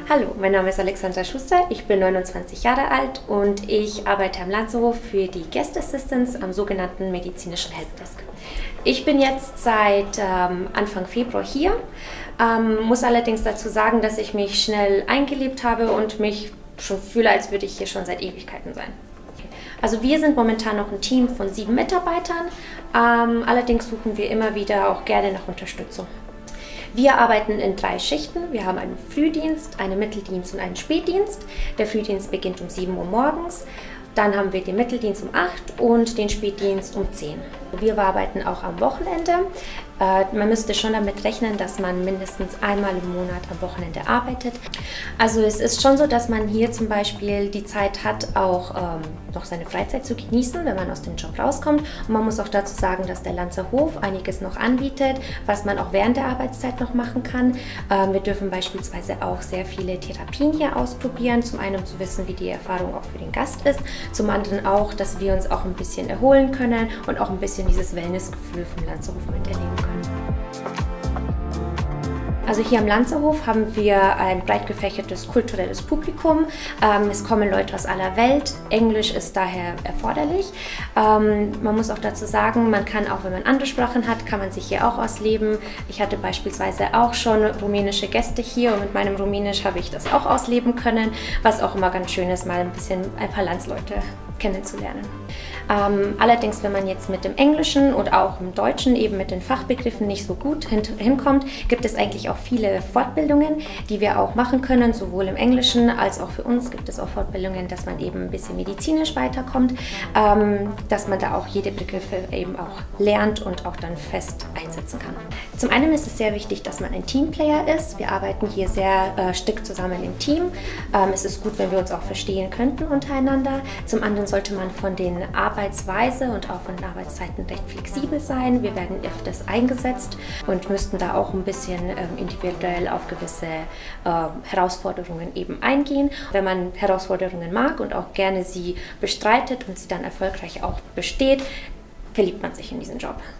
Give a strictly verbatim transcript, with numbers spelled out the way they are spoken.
Hallo, mein Name ist Alexandra Schuster, ich bin neunundzwanzig Jahre alt und ich arbeite am Lanzerhof für die Guest Assistance am sogenannten medizinischen Helpdesk. Ich bin jetzt seit ähm, Anfang Februar hier, ähm, muss allerdings dazu sagen, dass ich mich schnell eingelebt habe und mich schon fühle, als würde ich hier schon seit Ewigkeiten sein. Also wir sind momentan noch ein Team von sieben Mitarbeitern, ähm, allerdings suchen wir immer wieder auch gerne nach Unterstützung. Wir arbeiten in drei Schichten. Wir haben einen Frühdienst, einen Mitteldienst und einen Spätdienst. Der Frühdienst beginnt um sieben Uhr morgens. Dann haben wir den Mitteldienst um acht und den Spätdienst um zehn. Wir arbeiten auch am Wochenende. Äh, man müsste schon damit rechnen, dass man mindestens einmal im Monat am Wochenende arbeitet. Also es ist schon so, dass man hier zum Beispiel die Zeit hat, auch ähm, noch seine Freizeit zu genießen, wenn man aus dem Job rauskommt. Und man muss auch dazu sagen, dass der Lanzerhof einiges noch anbietet, was man auch während der Arbeitszeit noch machen kann. Ähm, wir dürfen beispielsweise auch sehr viele Therapien hier ausprobieren. Zum einen, um zu wissen, wie die Erfahrung auch für den Gast ist. Zum anderen auch, dass wir uns auch ein bisschen erholen können und auch ein bisschen dieses Wellnessgefühl vom Lanzerhof miterleben können. Also hier am Lanzerhof haben wir ein breit gefächertes kulturelles Publikum. Ähm, es kommen Leute aus aller Welt. Englisch ist daher erforderlich. Ähm, man muss auch dazu sagen, man kann auch, wenn man andere Sprachen hat, kann man sich hier auch ausleben. Ich hatte beispielsweise auch schon rumänische Gäste hier und mit meinem Rumänisch habe ich das auch ausleben können, was auch immer ganz schön ist, mal ein bisschen ein paar Landsleute kennenzulernen. Ähm, allerdings, wenn man jetzt mit dem Englischen und auch im Deutschen eben mit den Fachbegriffen nicht so gut hin hinkommt, gibt es eigentlich auch viele Fortbildungen, die wir auch machen können, sowohl im Englischen als auch für uns gibt es auch Fortbildungen, dass man eben ein bisschen medizinisch weiterkommt, ähm, dass man da auch jede Begriffe eben auch lernt und auch dann fest einsetzen kann. Zum einen ist es sehr wichtig, dass man ein Teamplayer ist. Wir arbeiten hier sehr äh, strikt zusammen im Team. Ähm, es ist gut, wenn wir uns auch verstehen könnten untereinander. Zum anderen sollte man von den Arbeitsweise und auch von den Arbeitszeiten recht flexibel sein. Wir werden öfters eingesetzt und müssten da auch ein bisschen ähm, individuell auf gewisse äh, Herausforderungen eben eingehen. Wenn man Herausforderungen mag und auch gerne sie bestreitet und sie dann erfolgreich auch besteht, verliebt man sich in diesen Job.